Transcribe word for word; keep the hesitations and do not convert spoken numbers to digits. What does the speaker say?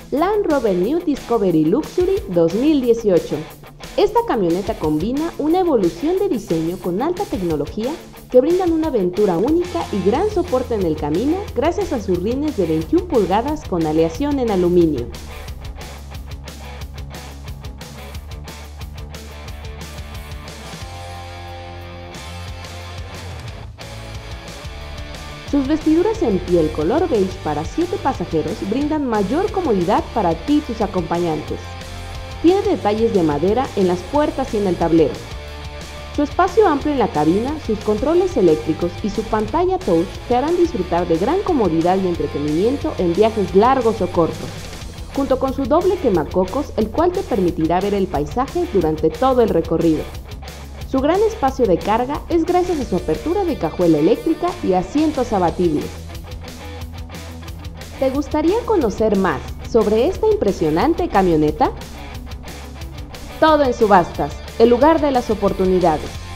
Land Rover New Discovery Luxury dos mil dieciocho. Esta camioneta combina una evolución de diseño con alta tecnología que brindan una aventura única y gran soporte en el camino gracias a sus rines de veintiuna pulgadas con aleación en aluminio. Sus vestiduras en piel color beige para siete pasajeros brindan mayor comodidad para ti y tus acompañantes. Tiene detalles de madera en las puertas y en el tablero. Su espacio amplio en la cabina, sus controles eléctricos y su pantalla touch te harán disfrutar de gran comodidad y entretenimiento en viajes largos o cortos, junto con su doble quemacocos, el cual te permitirá ver el paisaje durante todo el recorrido. Su gran espacio de carga es gracias a su apertura de cajuela eléctrica y asientos abatibles. ¿Te gustaría conocer más sobre esta impresionante camioneta? Todo en Subastas, el lugar de las oportunidades.